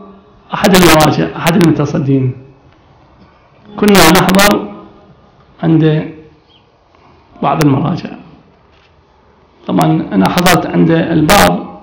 أحد المراجع أحد المتصدين كنا نحضر عند بعض المراجع. طبعا أنا حضرت عند البعض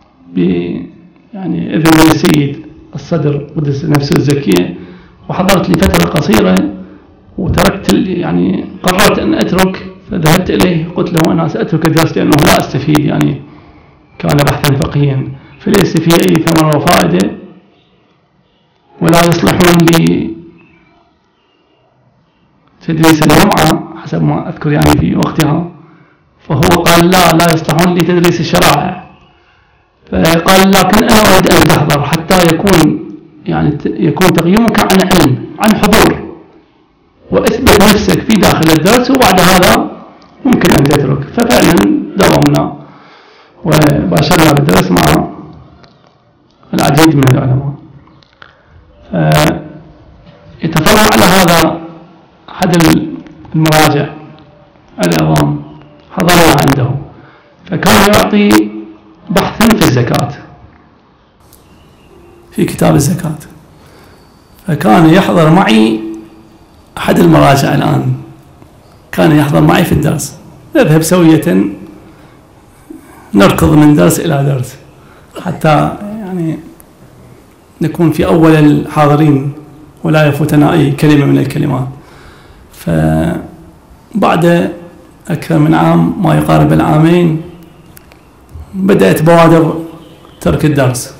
يعني إذن من السيد الصدر قدس نفسه الزكية، وحضرت لفترة قصيرة وتركت يعني قررت أن أترك، فذهبت إليه قلت له أنا سأترك الدرس لأنه لا أستفيد، يعني كان بحثا فقهيا فليس فيه أي ثمرة وفائدة ولا يصلحون لتدريس الجمعة حسب ما أذكر يعني في وقتها. فهو قال لا يصلحون لتدريس الشرائع، فقال لكن أنا أريد أن تحضر حتى يكون تقييمك عن علم عن حضور وأثبت نفسك في داخل الدرس، وبعد هذا ممكن أن تترك. ففعلا داومنا وباشرنا بالدرس مع العديد من العلماء. يتفرع على هذا أحد المراجع العظام حضرنا عنده، فكان يعطي بحثا في الزكاة في كتاب الزكاة، فكان يحضر معي أحد المراجع الآن كان يحضر معي في الدرس، نذهب سوية نركض من درس إلى درس حتى يعني نكون في أول الحاضرين ولا يفوتنا أي كلمة من الكلمات. فبعد أكثر من عام ما يقارب العامين بدأت بوادر ترك الدرس.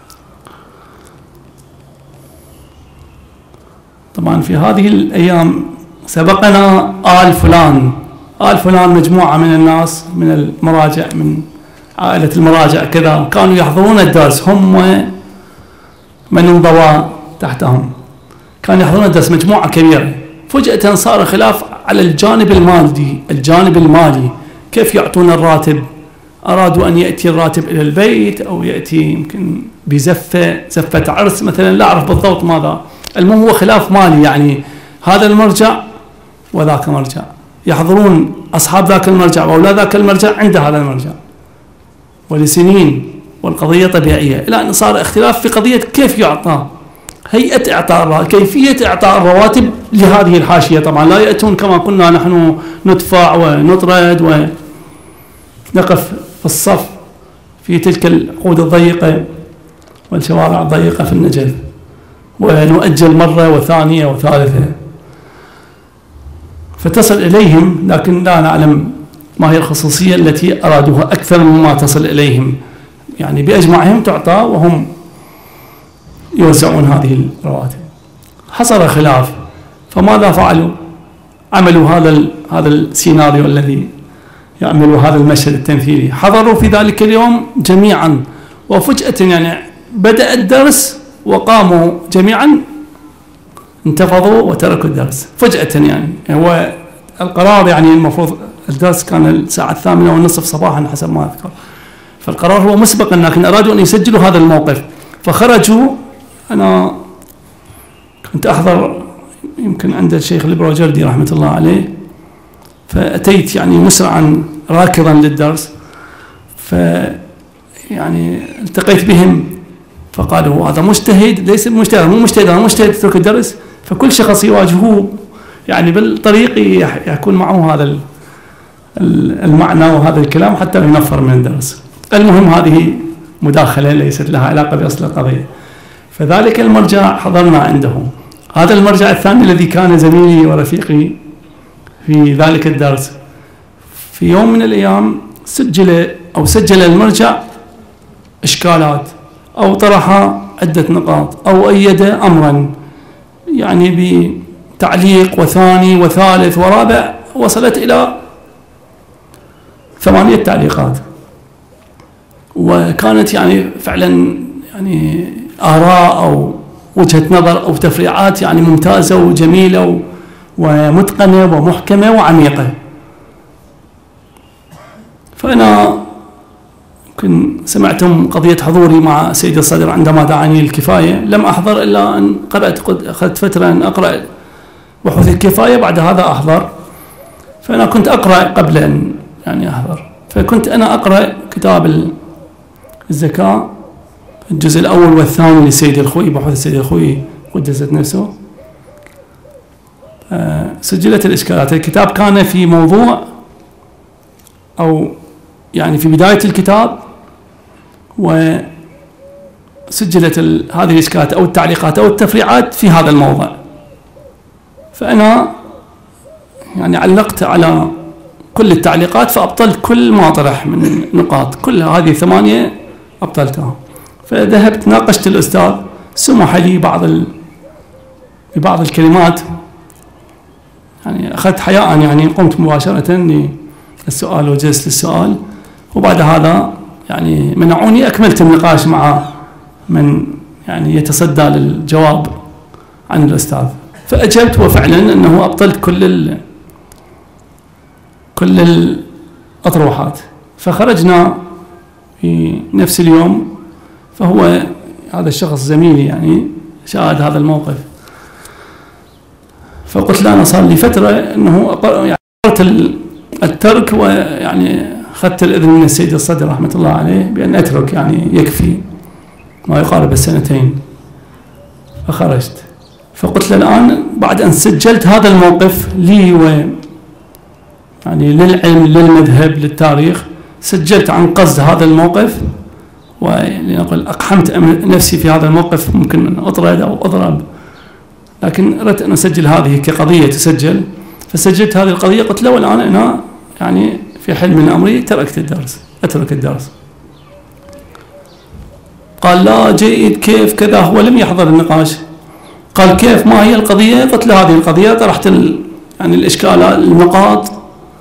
طبعا في هذه الأيام سبقنا آل فلان مجموعة من الناس من المراجع من عائلة المراجع كذا كانوا يحضرون الدرس، هم من انضوى تحتهم كانوا يحضرون الدرس مجموعة كبيرة. فجأة صار خلاف على الجانب المالي كيف يعطون الراتب، أرادوا أن يأتي الراتب إلى البيت أو يأتي يمكن زفة عرس مثلا، لا أعرف بالضبط ماذا. المهم هو خلاف مالي، يعني هذا المرجع وذاك مرجع يحضرون أصحاب ذاك المرجع وأولاد ذاك المرجع عند هذا المرجع ولسنين، والقضية طبيعية، إلى أن صار اختلاف في قضية كيف يعطى هيئة إعطاء كيفية إعطاء الرواتب لهذه الحاشية. طبعا لا يأتون كما كنا نحن ندفع ونطرد ونقف في الصف في تلك العقود الضيقة والشوارع الضيقة في النجف ونؤجل مرة وثانية وثالثة. فتصل إليهم لكن لا نعلم ما هي الخصوصية التي أرادوها أكثر مما تصل إليهم، يعني بأجمعهم تعطى وهم يوزعون هذه الرواتب. حصل خلاف، فماذا فعلوا؟ عملوا هذا السيناريو الذي يعملوا هذا المشهد التمثيلي. حضروا في ذلك اليوم جميعا، وفجأة يعني بدأ الدرس وقاموا جميعا انتفضوا وتركوا الدرس فجأة. يعني هو القرار يعني المفروض الدرس كان الساعة 8:30 صباحا حسب ما أذكر، فالقرار هو مسبقا، لكن أرادوا أن يسجلوا هذا الموقف فخرجوا. أنا كنت أحضر يمكن عند الشيخ البروجردي رحمة الله عليه، فأتيت يعني مسرعا راكضا للدرس، يعني التقيت بهم فقالوا هذا مجتهد، ليس مجتهد، مو مجتهد، هذا مجتهد يترك الدرس. فكل شخص يواجهه يعني بالطريق يكون معه هذا المعنى وهذا الكلام حتى ينفر من الدرس. المهم هذه مداخلة ليست لها علاقة بأصل القضية. فذلك المرجع حضرنا عنده. هذا المرجع الثاني الذي كان زميلي ورفيقي في ذلك الدرس، في يوم من الأيام سجل المرجع إشكالات أو طرح عدة نقاط أو أيد أمرا، يعني بتعليق وثاني وثالث ورابع، وصلت إلى 8 تعليقات. وكانت يعني فعلا يعني آراء أو وجهة نظر أو تفريعات يعني ممتازة وجميلة ومتقنة ومحكمة وعميقة. فأنا يمكن سمعتم قضية حضوري مع سيد الصدر عندما دعاني للكفاية، لم أحضر إلا أن أخذت فترة أن أقرأ بحوث الكفاية، بعد هذا أحضر. فأنا كنت أقرأ قبل أن يعني أحضر، فكنت أنا أقرأ كتاب الزكاة الجزء الأول والثاني للسيد الخوئي، بحوث السيد الخوئي قدست نفسه. سجلت الإشكالات. الكتاب كان في موضوع، أو يعني في بداية الكتاب، وسجلت هذه الإشكالات أو التعليقات أو التفريعات في هذا الموضع. فأنا يعني علقت على كل التعليقات، فأبطلت كل ما طرح من نقاط، كل هذه 8 أبطلتها. فذهبت ناقشت الأستاذ، سمح لي ببعض الكلمات، يعني أخذت حياء، يعني قمت مباشرة للسؤال وجلست للسؤال، وبعد هذا يعني منعوني، أكملت النقاش مع من يعني يتصدى للجواب عن الأستاذ. فأجبت، وفعلا أنه أبطلت كل الأطروحات. فخرجنا في نفس اليوم، فهو هذا الشخص زميلي يعني شاهد هذا الموقف. فقلت له أنا صار لي فترة أنه يعني قررت الترك، ويعني أخذت الإذن من السيد الصدر رحمة الله عليه بأن أترك، يعني يكفي ما يقارب السنتين. فخرجت. فقلت له الآن بعد أن سجلت هذا الموقف لي يعني للعلم، للمذهب، للتاريخ، سجلت عن قصد هذا الموقف، ولنقل أقحمت نفسي في هذا الموقف، ممكن أن أطرد أو أضرب، لكن أردت أن أسجل هذه كقضية تسجل. فسجلت هذه القضية. قلت له والآن أنا يعني في حلم من أمري أترك الدرس. قال لا جيد، كيف كذا، هو لم يحضر النقاش. قال كيف، ما هي القضية؟ قلت له هذه القضية، طرحت يعني الإشكالات، النقاط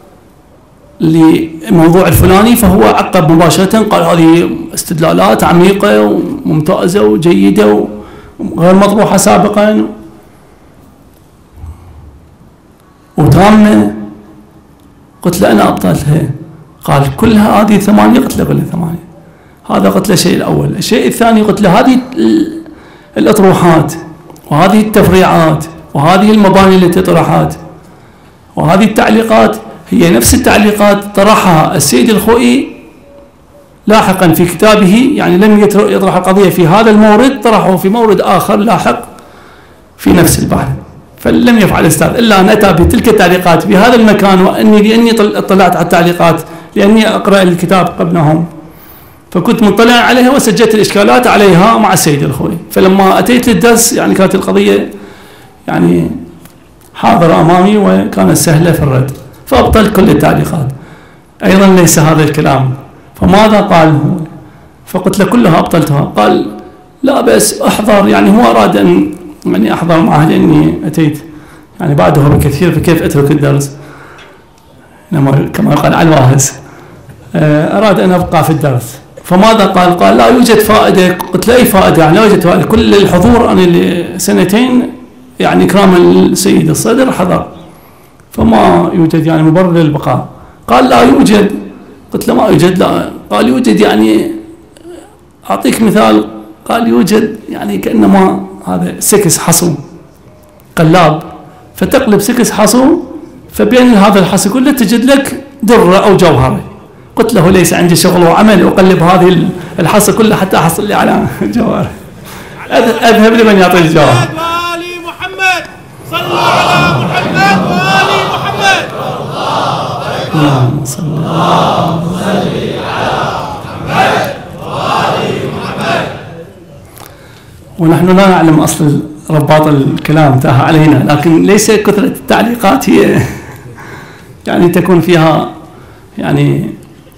لموضوع الفلاني، فهو عقب مباشرة قال هذه استدلالات عميقة وممتازة وجيدة وغير مطروحة سابقا وتامة. قلت له أنا أبطلتها. قال كلها هذه 8؟ قلت له كلها 8. هذا قلت له الشيء الأول. الشيء الثاني قلت له هذه الأطروحات وهذه التفريعات وهذه المباني التي طرحت وهذه التعليقات هي نفس التعليقات طرحها السيد الخوئي لاحقا في كتابه، يعني لم يطرح القضية في هذا المورد، طرحه في مورد آخر لاحق في نفس البحث. فلم يفعل الأستاذ إلا أن أتى بتلك التعليقات في هذا المكان، لأني اطلعت على التعليقات، لأني أقرأ الكتاب قبلهم، فكنت مطلع عليها وسجلت الإشكالات عليها مع السيد الخوئي. فلما أتيت للدرس يعني كانت القضية يعني حاضرة أمامي وكانت سهلة في الرد، فأبطلت كل التعليقات. أيضا ليس هذا الكلام. فماذا قال هو؟ فقلت له كلها أبطلتها. قال لا بس أحضر، يعني هو أراد أن يعني أحضر معه لأني أتيت يعني بعده بكثير، فكيف أترك الدرس كما يقال على الواهز. أراد أن أبقى في الدرس. فماذا قال؟ قال لا يوجد فائدة. قلت له أي فائدة؟ يعني لا يوجد فائدة، كل الحضور أنا لسنتين يعني إكراما السيد الصدر حضر، فما يوجد يعني مبرر للبقاء. قال لا يوجد. قلت له ما يوجد. لا. قال يوجد، يعني أعطيك مثال. قال يوجد يعني كأنما هذا سكس حصو قلاب، فتقلب سكس حصو، فبين هذا الحصو كله تجد لك درة أو جوهرة. قلت له ليس عندي شغل وعمل أقلب هذه الحصو كلها حتى أحصل لي على جوهرة. أذهب لمن يعطي الجوهر. وآل محمد، صلوا على محمد وآل محمد. اللهم صل على محمد وآل محمد. ونحن لا نعلم أصل رباط الكلام تاه علينا، لكن ليس كثرة التعليقات هي يعني تكون فيها يعني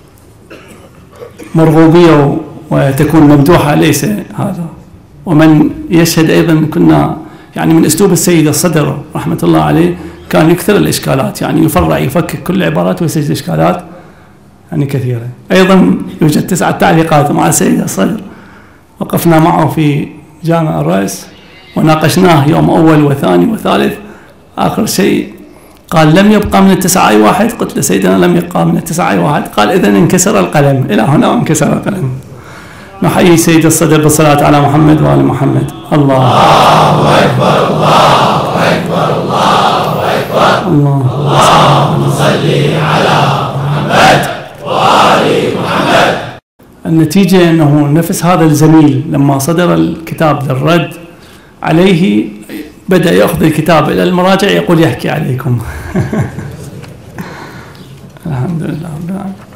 مرغوبية وتكون ممدوحة، ليس هذا. ومن يشهد أيضا كنا يعني من أسلوب السيد الصدر رحمة الله عليه كان يكثر الإشكالات، يعني يفرع يفكك كل العبارات ويسجل إشكالات يعني كثيرة. أيضا يوجد 9 تعليقات مع السيد الصدر، وقفنا معه في جامع الرئيس وناقشناه يوم أول وثاني وثالث. آخر شيء قال لم يبقى من ال9 أي واحد. قلت له سيدنا لم يبقى من ال9 أي واحد. قال إذن انكسر القلم. إلى هنا انكسر القلم. نحيي سيد الصدر بالصلاة على محمد وآل محمد. الله أكبر، الله أكبر، الله أكبر. اللهم صل على محمد وآل محمد. النتيجة أنه نفس هذا الزميل لما صدر الكتاب للرد عليه بدأ يأخذ الكتاب إلى المراجع يقول يحكي عليكم. الحمد لله.